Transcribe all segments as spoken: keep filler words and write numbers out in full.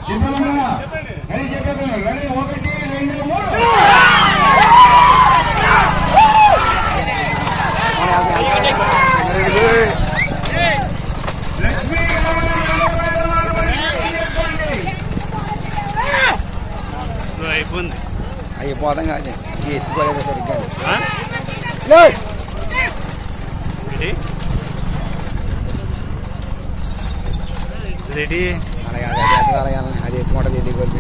అయిపోయింది అయిపోతాం కాదు ఎత్తుకోలేదు సరిగ్గా రెడీ అలాగే అలాగే అది ఎత్తుకుంటుంది వెళ్ళిపోతుంది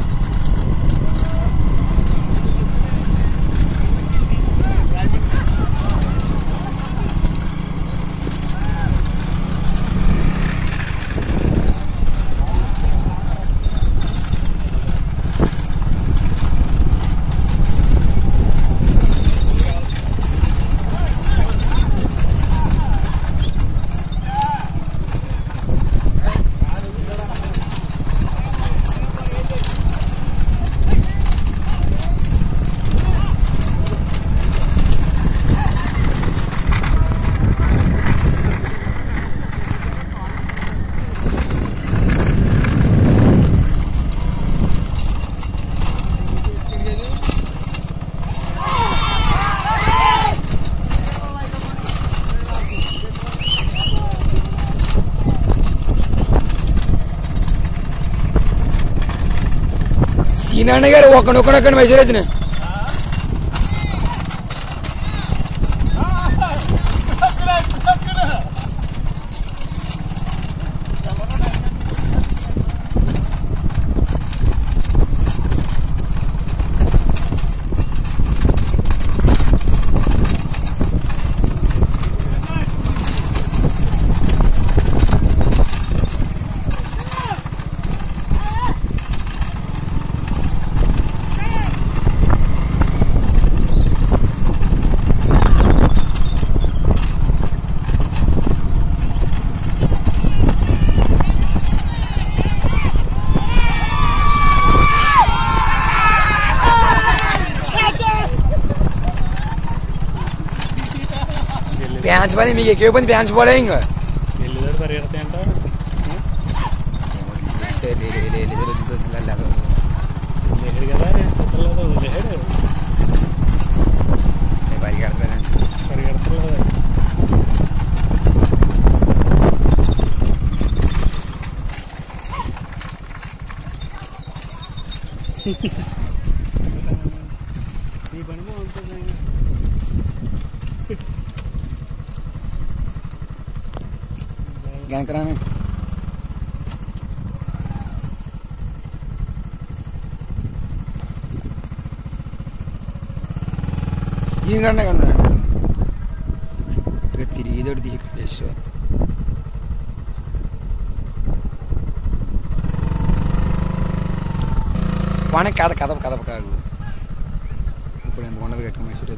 నాన్నగారు ఒకనొకనొక్కని మెసేజ్ వచ్చిన ప్యాంచ్ పని మీకు ఎక్కువ పని ప్యాంచ్ పోలే ఇంకా పరిగెడతాయంట ఈ పని బాగుంటుంది గంకరాని ఈ గంట కన్నా తిరిగి దొడి దిగి కట్టేసి పని కథ కదప కదప కాదు ఇప్పుడు ఎంత ఉండదు కట్టుకు మసూరు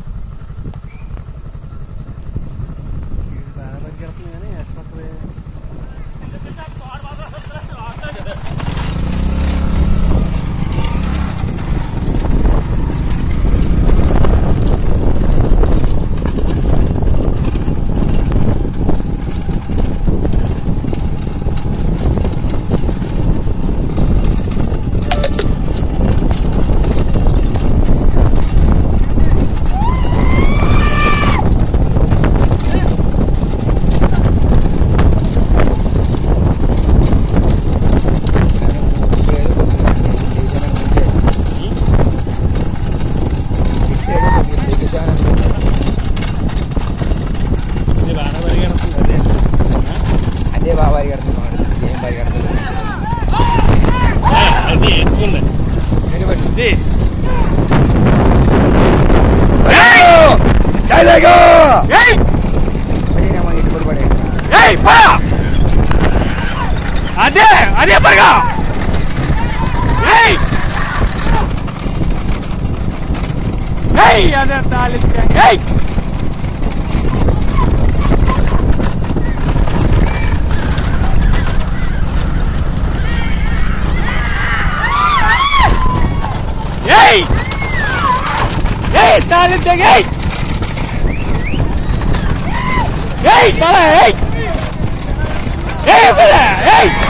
అదే బాగా పరిగెడుతున్నాడు ఏం పరిగెడుతుంది అదే అదే పరగా అదే తాళి Hey! Hey, talent hey! Hey, pala, hey! Hey, pala, hey!